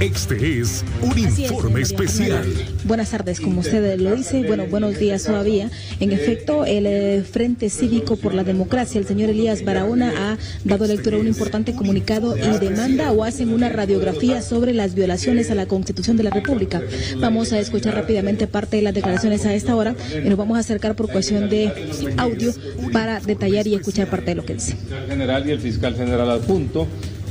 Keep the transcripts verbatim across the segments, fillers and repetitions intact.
Este es un Así informe es, especial. Buenas tardes, como usted lo dice, bueno, buenos días todavía. En efecto, el eh, Frente Cívico por la Democracia, el señor Elías Barahona, ha dado lectura a un importante comunicado y demanda o hacen una radiografía sobre las violaciones a la Constitución de la República. Vamos a escuchar rápidamente parte de las declaraciones a esta hora y nos vamos a acercar por cuestión de audio para detallar y escuchar parte de lo que dice. El fiscal general y el fiscal general adjunto,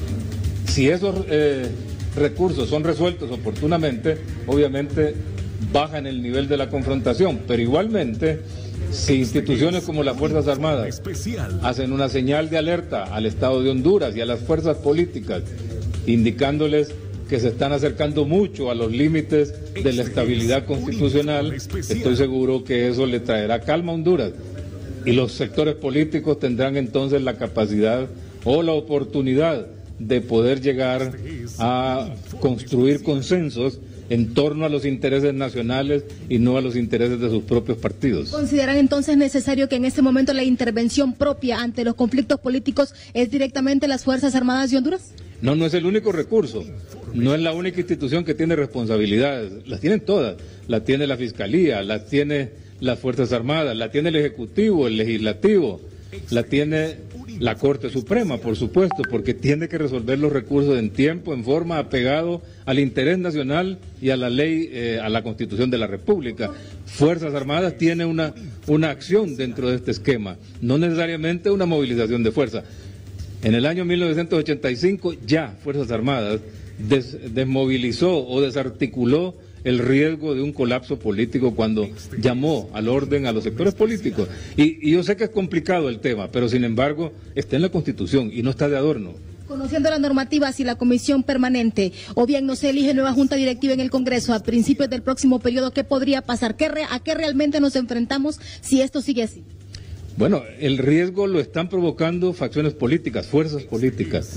si esos eh, recursos son resueltos oportunamente, obviamente bajan el nivel de la confrontación, pero igualmente, si instituciones como las Fuerzas Armadas hacen una señal de alerta al Estado de Honduras y a las fuerzas políticas, indicándoles que se están acercando mucho a los límites de la estabilidad constitucional, estoy seguro que eso le traerá calma a Honduras y los sectores políticos tendrán entonces la capacidad o la oportunidad de poder llegar a construir consensos en torno a los intereses nacionales y no a los intereses de sus propios partidos. ¿Consideran entonces necesario que en este momento la intervención propia ante los conflictos políticos es directamente las Fuerzas Armadas de Honduras? No, no es el único recurso, no es la única institución que tiene responsabilidades, las tienen todas, la tiene la Fiscalía, la tiene las Fuerzas Armadas, la tiene el Ejecutivo, el Legislativo, la tiene la Corte Suprema, por supuesto, porque tiene que resolver los recursos en tiempo, en forma, apegado al interés nacional y a la ley, eh, a la Constitución de la República. Fuerzas Armadas tiene una, una acción dentro de este esquema, no necesariamente una movilización de fuerza. En el año mil novecientos ochenta y cinco ya Fuerzas Armadas des, desmovilizó o desarticuló el riesgo de un colapso político cuando llamó al orden a los sectores políticos. Y, y yo sé que es complicado el tema, pero sin embargo está en la Constitución y no está de adorno. Conociendo las normativas y la comisión permanente, o bien no se elige nueva junta directiva en el Congreso a principios del próximo periodo, ¿qué podría pasar? ¿Qué re, ¿A qué realmente nos enfrentamos si esto sigue así? Bueno, el riesgo lo están provocando facciones políticas, fuerzas políticas.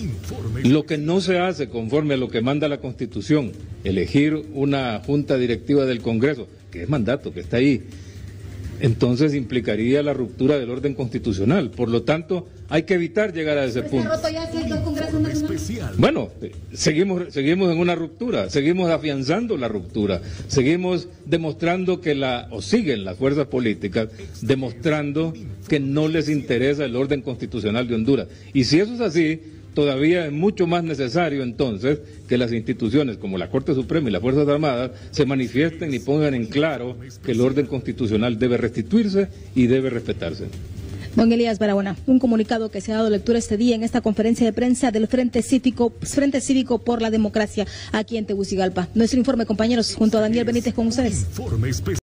Lo que no se hace conforme a lo que manda la Constitución, elegir una junta directiva del Congreso, que es mandato, que está ahí, entonces implicaría la ruptura del orden constitucional. Por lo tanto, hay que evitar llegar a ese punto. Bueno, seguimos, seguimos en una ruptura, seguimos afianzando la ruptura, seguimos demostrando que la, o siguen las fuerzas políticas, demostrando que no les interesa el orden constitucional de Honduras. Y si eso es así, todavía es mucho más necesario entonces que las instituciones como la Corte Suprema y las Fuerzas Armadas se manifiesten y pongan en claro que el orden constitucional debe restituirse y debe respetarse. Don Elías Barahona, un comunicado que se ha dado lectura este día en esta conferencia de prensa del Frente Cívico, Frente Cívico por la Democracia aquí en Tegucigalpa. Nuestro informe, compañeros, junto a Daniel Benítez con ustedes.